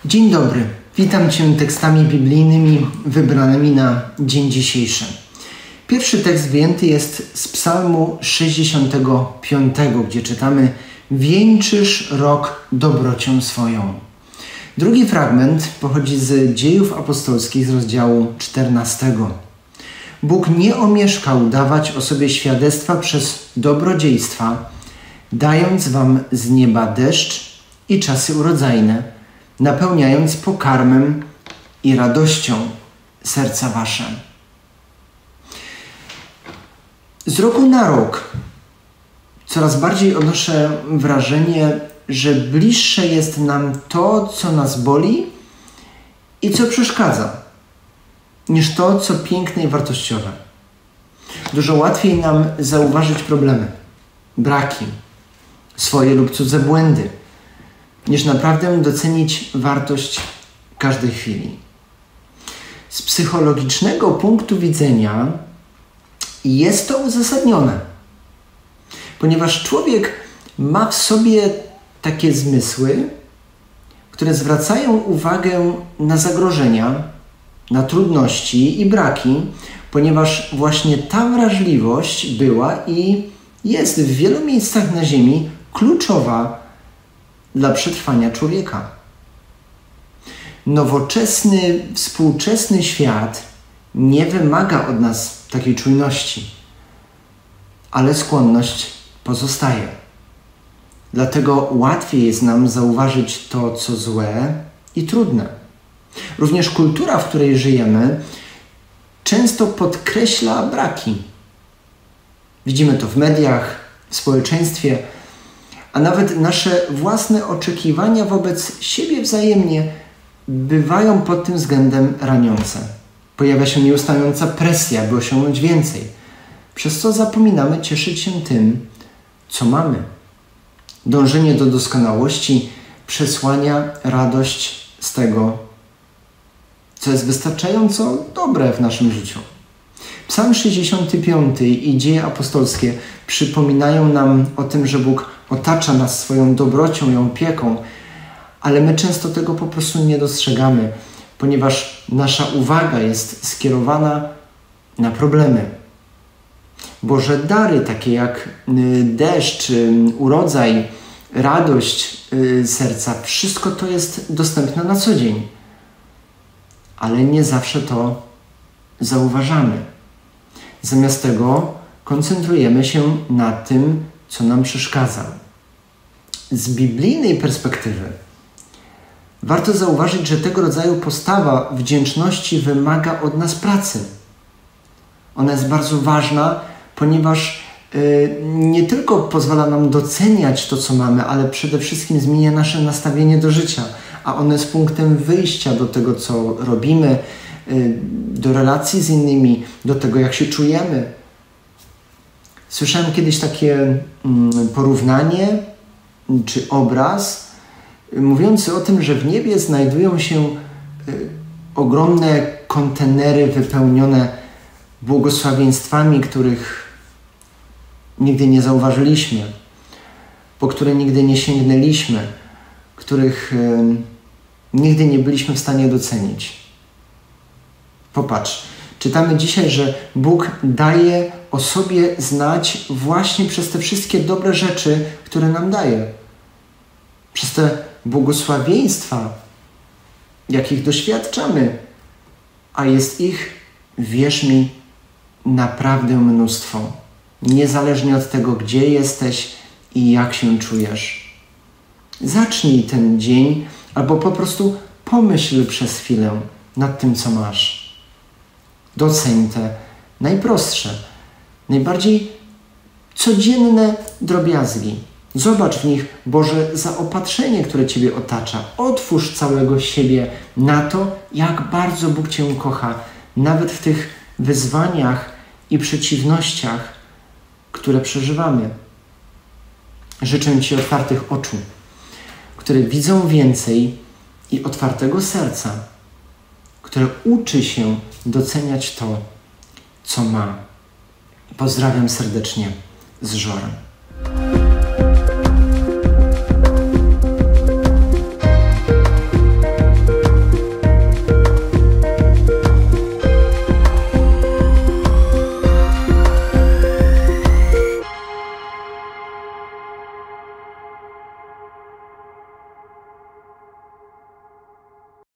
Dzień dobry, witam Cię tekstami biblijnymi wybranymi na dzień dzisiejszy. Pierwszy tekst wyjęty jest z Psalmu 65, gdzie czytamy: wieńczysz rok dobrocią swoją. Drugi fragment pochodzi z Dziejów Apostolskich z rozdziału 14. Bóg nie omieszkał dawać o sobie świadectwa przez dobrodziejstwa, dając wam z nieba deszcz i czasy urodzajne, napełniając pokarmem i radością serca wasze. Z roku na rok coraz bardziej odnoszę wrażenie, że bliższe jest nam to, co nas boli i co przeszkadza, niż to, co piękne i wartościowe. Dużo łatwiej nam zauważyć problemy, braki, swoje lub cudze błędy, niż naprawdę docenić wartość każdej chwili. Z psychologicznego punktu widzenia jest to uzasadnione, ponieważ człowiek ma w sobie takie zmysły, które zwracają uwagę na zagrożenia, na trudności i braki, ponieważ właśnie ta wrażliwość była i jest w wielu miejscach na ziemi kluczowa dla przetrwania człowieka. Nowoczesny, współczesny świat nie wymaga od nas takiej czujności, ale skłonność pozostaje. Dlatego łatwiej jest nam zauważyć to, co złe i trudne. Również kultura, w której żyjemy, często podkreśla braki. Widzimy to w mediach, w społeczeństwie, a nawet nasze własne oczekiwania wobec siebie wzajemnie bywają pod tym względem raniące. Pojawia się nieustająca presja, by osiągnąć więcej, przez co zapominamy cieszyć się tym, co mamy. Dążenie do doskonałości przesłania radość z tego, co jest wystarczająco dobre w naszym życiu. Psalm 65 i Dzieje Apostolskie przypominają nam o tym, że Bóg otacza nas swoją dobrocią i opieką, ale my często tego po prostu nie dostrzegamy, ponieważ nasza uwaga jest skierowana na problemy. Boże dary, takie jak deszcz, urodzaj, radość serca, wszystko to jest dostępne na co dzień, ale nie zawsze to zauważamy. Zamiast tego koncentrujemy się na tym, co nam przeszkadza. Z biblijnej perspektywy warto zauważyć, że tego rodzaju postawa wdzięczności wymaga od nas pracy. Ona jest bardzo ważna, ponieważ nie tylko pozwala nam doceniać to, co mamy, ale przede wszystkim zmienia nasze nastawienie do życia, a ono jest punktem wyjścia do tego, co robimy, do relacji z innymi, do tego, jak się czujemy. Słyszałem kiedyś takie porównanie czy obraz mówiący o tym, że w niebie znajdują się ogromne kontenery wypełnione błogosławieństwami, których nigdy nie zauważyliśmy, po które nigdy nie sięgnęliśmy, których nigdy nie byliśmy w stanie docenić. Popatrz, czytamy dzisiaj, że Bóg daje o sobie znać właśnie przez te wszystkie dobre rzeczy, które nam daje. Przez te błogosławieństwa, jakich doświadczamy, a jest ich, wierz mi, naprawdę mnóstwo. Niezależnie od tego, gdzie jesteś i jak się czujesz. Zacznij ten dzień albo po prostu pomyśl przez chwilę nad tym, co masz. Doceń te najprostsze, najbardziej codzienne drobiazgi. Zobacz w nich Boże zaopatrzenie, które Ciebie otacza. Otwórz całego siebie na to, jak bardzo Bóg Cię kocha, nawet w tych wyzwaniach i przeciwnościach, które przeżywamy. Życzę Ci otwartych oczu, które widzą więcej, i otwartego serca, które uczy się doceniać to, co ma. Pozdrawiam serdecznie z Żorem.